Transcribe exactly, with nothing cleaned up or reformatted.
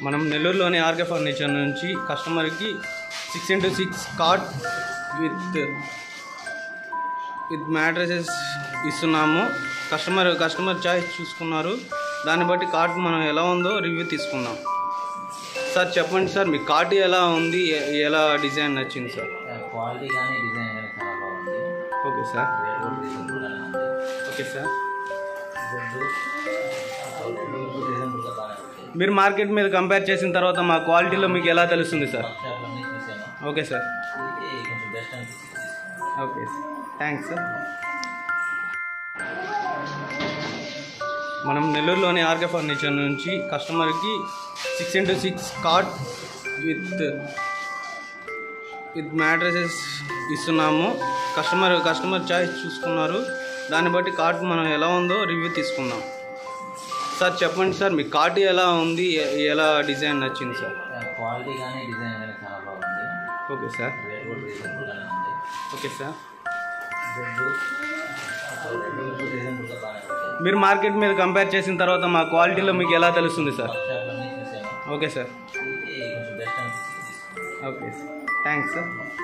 మనం నెల్లూరులోని RK furniture నుంచి కస్టమర్కి six into six cot with with mattresses ఇస్తున్నాము. కస్టమర్ కస్టమర్ చాయిస్ చూసుకున్నారు. దాన్ని బట్టి కాట్ మనం ఎలా ఉందో రివ్యూ తీసుకున్నాం. సార్ చెప్పండి సార్, మీ కాట్ ఎలా ఉంది, ఎలా డిజైన్ నచ్చింది సార్? క్వాలిటీ కానీ డిజైన్ కానీ చాలా బాగుంది. Okay sir. రేట్ కూడా రీజనబుల్గానే ఉంది. Okay sir. బాగానే మీరు మార్కెట్ మీద కంపేర్ చేసిన తర్వాత మా క్వాలిటీలో మీకు ఎలా తెలుస్తుంది సార్? షాప్లోనే చూసాను. Okay sir. ఇది కొంచెం బెస్ట్ అనిపిస్తుంది. Okay sir, thanks sir. మనం నెల్లూరులోని ఆర్కే ఫర్నిచర్ నుంచి కస్టమర్కి six into six cot with with mattresses ఇస్తున్నాము. కస్టమర్ కస్టమర్ చాయిస్ చూసుకున్నారు. దాన్ని బట్టి కాట్ మనం ఎలా ఉందో రివ్యూ తీసుకున్నాం. సార్ చెప్పండి సార్, మీ కాట్ ఎలా ఉంది, ఎలా డిజైన్ నచ్చింది సార్? క్వాలిటీ కానీ డిజైన్ కానీ చాలా బాగుంది. Okay sir. రేట్ కూడా రీజనబుల్గానే ఉంది. Okay sir. రీజనబుల్గా బాగానే ఉంది. మీరు మార్కెట్ మీద కంపేర్ చేసిన తర్వాత మా క్వాలిటీలో మీకు ఎలా తెలుస్తుంది సార్? షాప్లోనే చూసాను. Okay sir. ఇది కొంచెం బెస్ట్ అనిపిస్తుంది. Okay sir, thanks sir.